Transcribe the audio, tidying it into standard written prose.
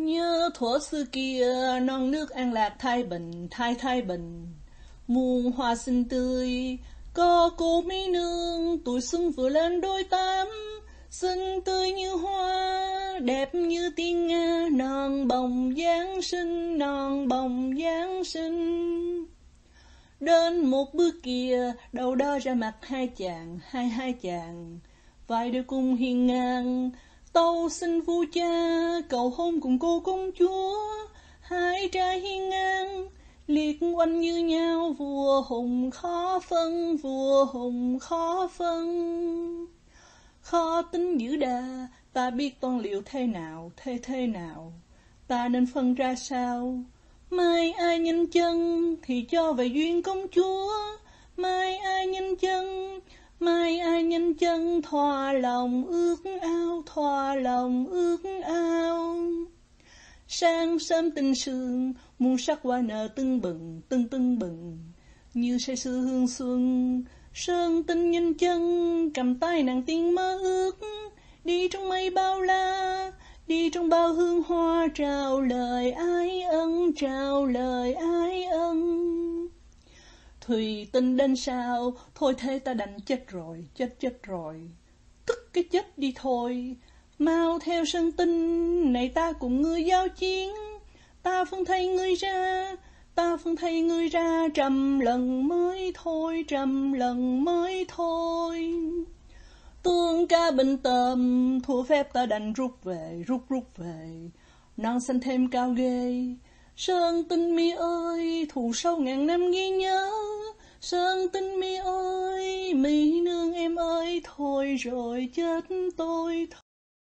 Nhớ thuở xưa kia, non nước an lạc thái bình, thái bình. Muôn hoa xinh tươi, có cô mỹ nương, tuổi xuân vừa lên đôi tám. Xinh tươi như hoa, đẹp như tiên Nga, non bồng Giáng sinh, non bồng Giáng sinh. Đến một bước kia, đâu đó ra mặt hai chàng, hai chàng. Vai đôi cùng hiên ngang, tâu xin vua cha, cầu hôn cùng cô công chúa. Hai trai hiên ngang, liệt oanh như nhau, vua hùng khó phân, vua hùng khó phân. Khó tính dữ đà, ta biết toan liệu thế nào, thế nào. Ta nên phân ra sao? Mai ai nhanh chân thì cho về duyên công chúa. Mai ai nhanh chân, mai ai nhanh chân, thỏa lòng ước ao, thỏa lòng ước ao. Sáng sớm tinh sương, muôn sắc hoa nở tưng bừng, như say sưa hương xuân. Sơn tinh nhanh chân, cầm tay nàng tiên mơ ước, đi trong mây bao la, đi trong bao hương hoa, trao lời ái ân, trao lời ái ân. Thùy tinh đến sao, thôi thế ta đành chết rồi, tức cái chết đi thôi. Mau theo Sơn Tinh, này ta cùng ngươi giao chiến, ta phân thay ngươi ra, ta phân thay ngươi ra, 100 lần mới thôi, 100 lần mới thôi. Tương ca bình tầm, thua phép ta đành rút về, non xanh thêm cao ghê. Sơn Tinh mi ơi, thù sâu ngàn năm ghi nhớ. Sơn Tinh mi ơi, mi nương em ơi, thôi rồi chết tôi thôi.